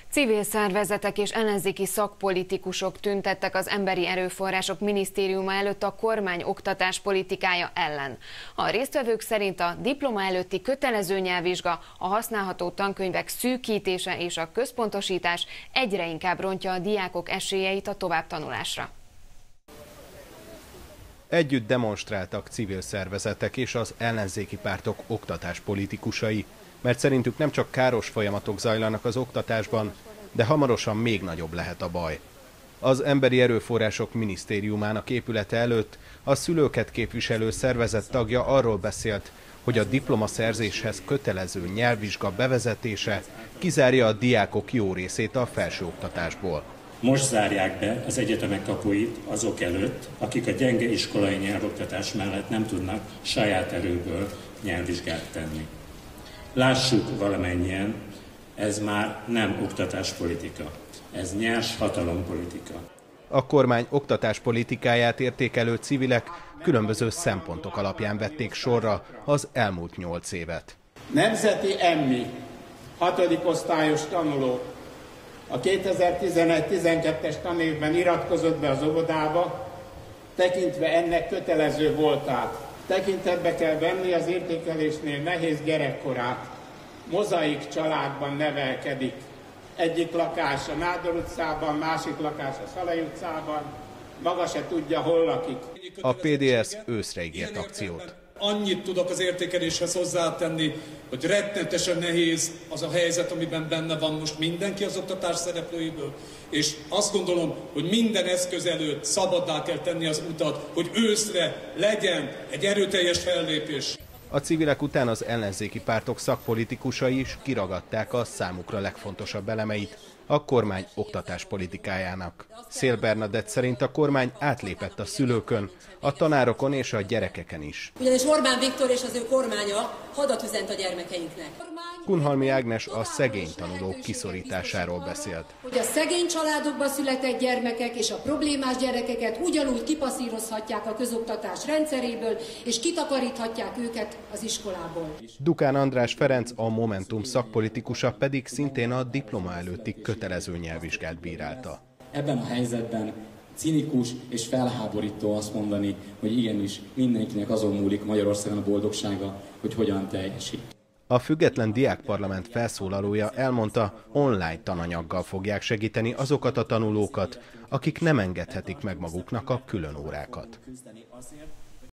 Civil szervezetek és ellenzéki szakpolitikusok tüntettek az Emberi Erőforrások Minisztériuma előtt a kormány oktatáspolitikája ellen. A résztvevők szerint a diploma előtti kötelező nyelvvizsga, a használható tankönyvek szűkítése és a központosítás egyre inkább rontja a diákok esélyeit a továbbtanulásra. Együtt demonstráltak civil szervezetek és az ellenzéki pártok oktatáspolitikusai, mert szerintük nem csak káros folyamatok zajlanak az oktatásban, de hamarosan még nagyobb lehet a baj. Az Emberi Erőforrások Minisztériumának épülete előtt a szülőket képviselő szervezet tagja arról beszélt, hogy a diplomaszerzéshez kötelező nyelvvizsga bevezetése kizárja a diákok jó részét a felsőoktatásból. Most zárják be az egyetemek kapuit azok előtt, akik a gyenge iskolai nyelvoktatás mellett nem tudnak saját erőből nyelvvizsgát tenni. Lássuk valamennyien, ez már nem oktatáspolitika, ez nyers hatalompolitika. A kormány oktatáspolitikáját értékelő civilek különböző szempontok alapján vették sorra az elmúlt 8 évet. Nemzeti Emmi, 6. osztályos tanuló, a 2011-12-es tanévben iratkozott be az óvodába, tekintve ennek kötelező voltát. Tekintetbe kell venni az értékelésnél nehéz gyerekkorát. Mozaik családban nevelkedik. Egyik lakás a Nádor utcában, másik lakás a Szalai utcában. Maga se tudja, hol lakik. A PDS őszre ígért akciót. Annyit tudok az értékeléshez hozzátenni, hogy rettenetesen nehéz az a helyzet, amiben benne van most mindenki az oktatás szereplőiből, és azt gondolom, hogy minden eszköz előtt szabaddá kell tenni az utat, hogy őszre legyen egy erőteljes fellépés. A civilek után az ellenzéki pártok szakpolitikusai is kiragadták a számukra legfontosabb elemeit a kormány oktatáspolitikájának. Szél Bernadett szerint a kormány átlépett a szülőkön, a tanárokon és a gyerekeken is. Ugyanis Orbán Viktor és az ő kormánya hadat üzent a gyermekeinknek. Kunhalmi Ágnes a szegény tanulók kiszorításáról beszélt. Hogy a szegény családokban született gyermekek és a problémás gyerekeket ugyanúgy kipasszírozhatják a közoktatás rendszeréből, és kitakaríthatják őket az iskolából. Dukán András Ferenc, a Momentum szakpolitikusa pedig szintén a diploma előtti kötelező nyelvvizsgát bírálta. Ebben a helyzetben cinikus és felháborító azt mondani, hogy igenis mindenkinek azon múlik Magyarországon a boldogsága, hogy hogyan teljesít. A Független Diákparlament felszólalója elmondta, online tananyaggal fogják segíteni azokat a tanulókat, akik nem engedhetik meg maguknak a különórákat.